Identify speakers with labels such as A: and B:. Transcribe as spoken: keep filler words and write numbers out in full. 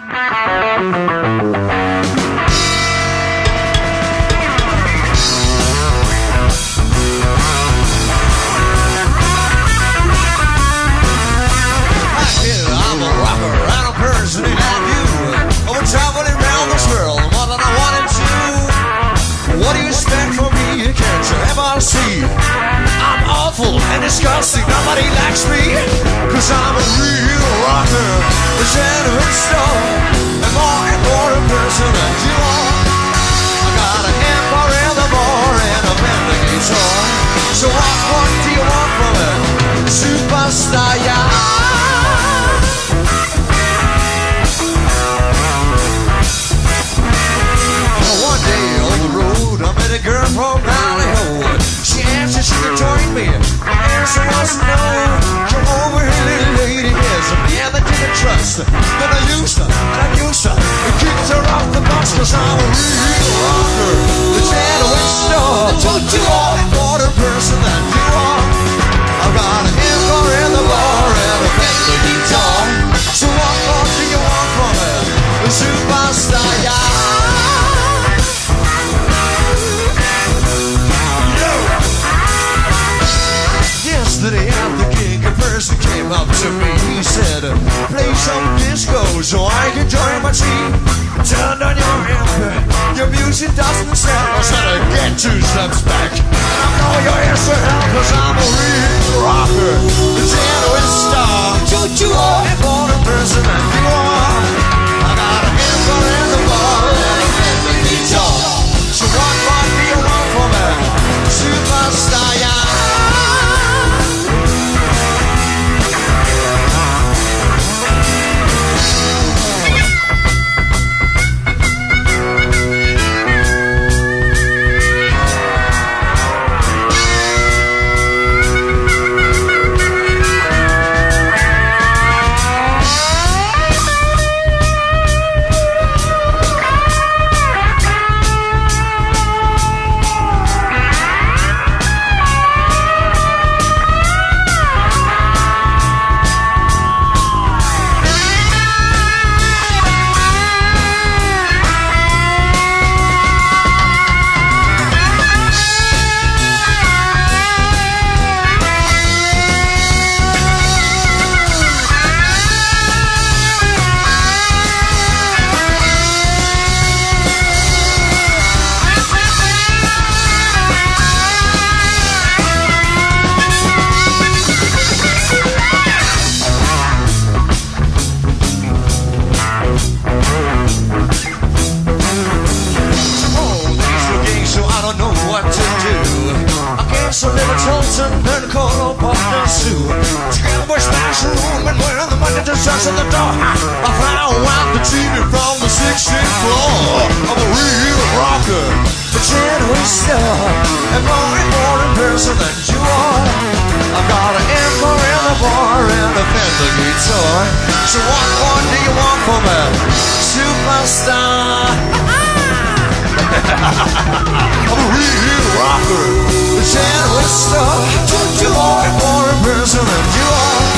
A: I'm awful and disgusting, nobody likes me, cause I'm a real rocker, a genuine star, a more important person than you are. I got an empire in the bar and a Fender guitar. So what, what do you want from a superstar, yeah? One day on the road, I met a girl from Valley. She answered, she could join me. My answer was no. Come over here, little lady. Here's a man that didn't trust her. But I used her, and I used her. I kicked her off the bus, cause I'm a real rocker. The genuine star. I told you all important person that you are. I've got a hammer in the bar and a Fender guitar. So what more do you want from me? A superstar, yeah. Yesterday at the gig, a person came up to me. He said, play some disco so I can join my team. Turn on your amp, your music doesn't sell. I said, I get two steps back. I know your ears will help, cause I'm a real rocker, the genuine star. Don't you all important person that you are. I got a hammer in the bar and a Fender guitar. So what more do you want from me? Superstar, yeah. So what more do you want from a superstar? I'm a real rocker, the genuine star. Don't you want more a person than you are?